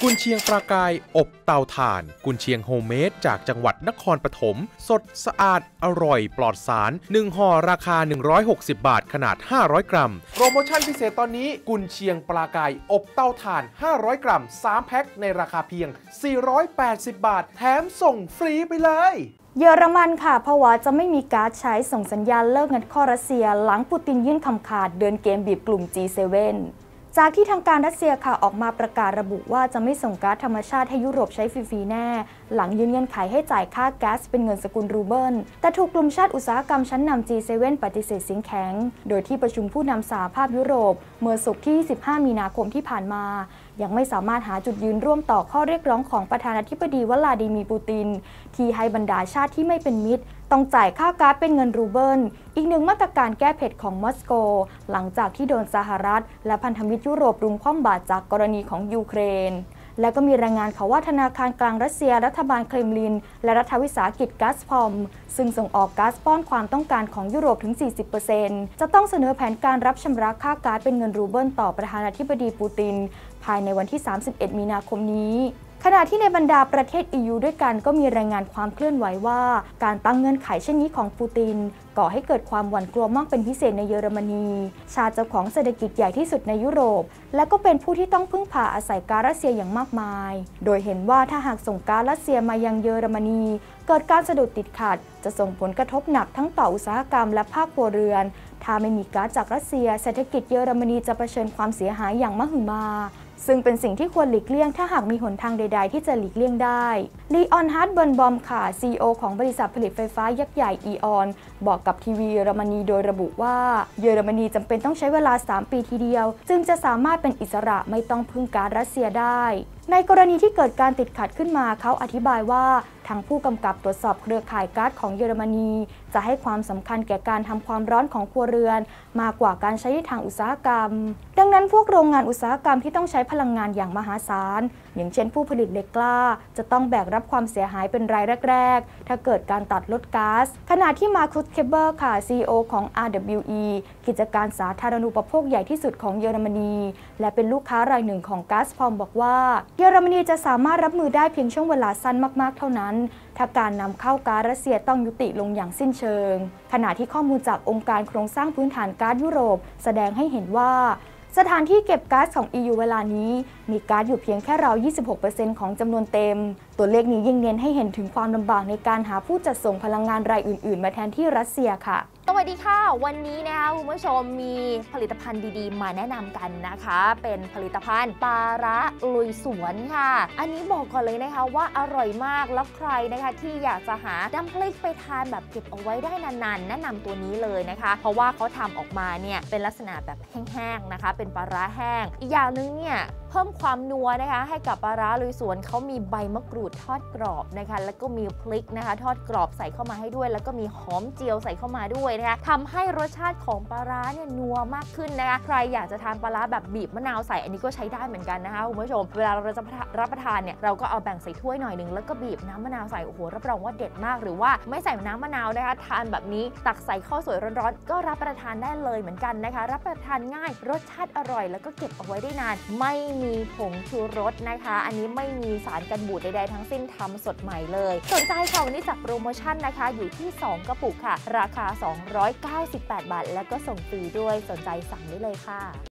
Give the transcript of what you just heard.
กุนเชียงปลากายอบเตาถ่านกุนเชียงโฮมเมดจากจังหวัดนครปฐมสดสะอาดอร่อยปลอดสาร1ห่อราคา160 บาทขนาด500กรัมโปรโมชั่นพิเศษตอนนี้กุนเชียงปลากายอบเตาถ่าน500กรัม3แพ็คในราคาเพียง480 บาทแถมส่งฟรีไปเลยเยอรมันค่ะเพราะว่าจะไม่มีการ์ดใช้ส่งสัญญาณเลิกงัดข้อรัสเซียหลังปูตินยื่นคำขาดเดินเกมบีบกลุ่ม G7 จากที่ทางการรัสเซียค่ะออกมาประกาศระบุว่าจะไม่ส่งก๊าซธรรมชาติให้ยุโรปใช้ฟรีๆแน่หลังยื่นเงื่อนไขให้จ่ายค่าก๊าซเป็นเงินสกุลรูเบิลแต่ถูกกลุ่มชาติอุตสาหกรรมชั้นนำ G7 ปฏิเสธเสียงแข็งโดยที่ประชุมผู้นำสหภาพยุโรปเมื่อศุกร์ที่15มีนาคมที่ผ่านมายังไม่สามารถหาจุดยืนร่วมต่อข้อเรียกร้องของประธานาธิบดีวลาดิเมียร์ปูตินที่ให้บรรดาชาติที่ไม่เป็นมิตรต้องจ่ายค่าก๊าซเป็นเงินรูเบิลอีกหนึ่งมาตรการแก้เผ็ดของมอสโกหลังจากที่โดนสหรัฐและพันธมิตรยุโรปรุมคว่ำบาตรจากกรณีของยูเครนและก็มีรายงานข่าวว่าธนาคารกลางรัสเซียรัฐบาลเครมลินและรัฐวิสาหกิจก๊าซพอมซึ่งส่งออกก๊าซป้อนความต้องการของยุโรปถึง 40% จะต้องเสนอแผนการรับชำระค่าก๊าซเป็นเงินรูเบิลต่อประธานาธิบดีปูตินภายในวันที่31มีนาคมนี้ขณะที่ในบรรดาประเทศ EU ด้วยกันก็มีรายงานความเคลื่อนไหวว่าการตั้งเงื่อนไขเช่นนี้ของปูตินก่อให้เกิดความหวั่นกลัวมากเป็นพิเศษในเยอรมนีชาติเจ้าของเศรษฐกิจใหญ่ที่สุดในยุโรปและก็เป็นผู้ที่ต้องพึ่งพาอาศัยก๊าซรัสเซียอย่างมากมายโดยเห็นว่าถ้าหากส่งก๊าซรัสเซียมายังเยอรมนีเกิดการสะดุดติดขัดจะส่งผลกระทบหนักทั้งต่ออุตสาหกรรมและภาคครัวเรือนถ้าไม่มีก๊าซจากรัสเซียเศรษฐกิจเยอรมนีจะเผชิญความเสียหายอย่างมหึมาซึ่งเป็นสิ่งที่ควรหลีกเลี่ยงถ้าหากมีหนทางใดๆที่จะหลีกเลี่ยงได้ลีออนฮาร์ดเบิร์นบอมค่ะ CEO ของบริษัทผลิตไฟฟ้ายักษ์ใหญ่อีออนบอกกับทีวีเยอรมนีโดยระบุว่าเยอรมนีจำเป็นต้องใช้เวลา3ปีทีเดียวจึงจะสามารถเป็นอิสระไม่ต้องพึ่งก๊าซรัสเซียได้ในกรณีที่เกิดการติดขัดขึ้นมาเขาอธิบายว่าทางผู้กำกับตรวจสอบเครือข่ายก๊าซของเยอรมนีจะให้ความสำคัญแก่การทำความร้อนของครัวเรือนมากกว่าการใช้ในทางอุตสาหกรรมดังนั้นพวกโรงงานอุตสาหกรรมที่ต้องใช้พลังงานอย่างมหาศาลอย่างเช่นผู้ผลิตเหล็กกล้าจะต้องแบกรับความเสียหายเป็นรายแรกๆถ้าเกิดการตัดลดก๊าซขณะที่มาร์คุส เคเบอร์ค่ะ CEO ของ RWE กิจการสาธารณูปโภคใหญ่ที่สุดของเยอรมนีและเป็นลูกค้ารายหนึ่งของก๊าซพอมบอกว่าเยอรมนีจะสามารถรับมือได้เพียงช่วงเวลาสั้นมากๆเท่านั้นถ้าการนำเข้าก๊าซรัสเซียต้องยุติลงอย่างสิ้นเชิงขณะที่ข้อมูลจากองค์การโครงสร้างพื้นฐานก๊าซยุโรปแสดงให้เห็นว่าสถานที่เก็บก๊าซของ EU เวลานี้มีก๊าซอยู่เพียงแค่ราว 26% ของจำนวนเต็มตัวเลขนี้ยิ่งเน้นให้เห็นถึงความลำบากในการหาผู้จัดส่งพลังงานรายอื่นๆมาแทนที่รัสเซียค่ะสวัสดีค่ะวันนี้นะคะคุณผู้ชมมีผลิตภัณฑ์ดีๆมาแนะนำกันนะคะเป็นผลิตภัณฑ์ปลาร้าลุยสวนค่ะอันนี้บอกก่อนเลยนะคะว่าอร่อยมากแล้วใครนะคะที่อยากจะหาน้ำพริกไปทานแบบเก็บเอาไว้ได้นานๆแนะนำตัวนี้เลยนะคะเพราะว่าเขาทำออกมาเนี่ยเป็นลักษณะแบบแห้งๆนะคะเป็นปลาร้าแห้งอีกอย่างนึงเนี่ยเพิ่มความนัวนะคะให้กับปลาร้าลุยสวนเขามีใบมะกรูดทอดกรอบนะคะแล้วก็มีพริกนะคะทอดกรอบใส่เข้ามาให้ด้วยแล้วก็มีหอมเจียวใส่เข้ามาด้วยนะคะทำให้รสชาติของปลาร้าเนี่ยนัวมากขึ้นนะคะใครอยากจะทานปลาร้าแบบบีบมะนาวใส่อันนี้ก็ใช้ได้เหมือนกันนะคะคุณผู้ชมเวลาเราจะรับประทานเนี่ยเราก็เอาแบ่งใส่ถ้วยหน่อยนึงแล้วก็บีบน้ำมะนาวใส่โอ้โหรับรองว่าเด็ดมากหรือว่าไม่ใส่น้ำมะนาวนะคะทานแบบนี้ตักใส่ข้าวสวยร้อนๆก็รับประทานได้เลยเหมือนกันนะคะรับประทานง่ายรสชาติอร่อยแล้วก็เก็บเอาไว้ได้นานไม่มีผงชูรสนะคะอันนี้ไม่มีสารกันบูดใดๆทั้งสิ้นทำสดใหม่เลยสนใจค่ะวันนี้จัดโปรโมชั่นนะคะอยู่ที่2กระปุกค่ะราคา298 บาทแล้วก็ส่งฟรีด้วยสนใจสั่งได้เลยค่ะ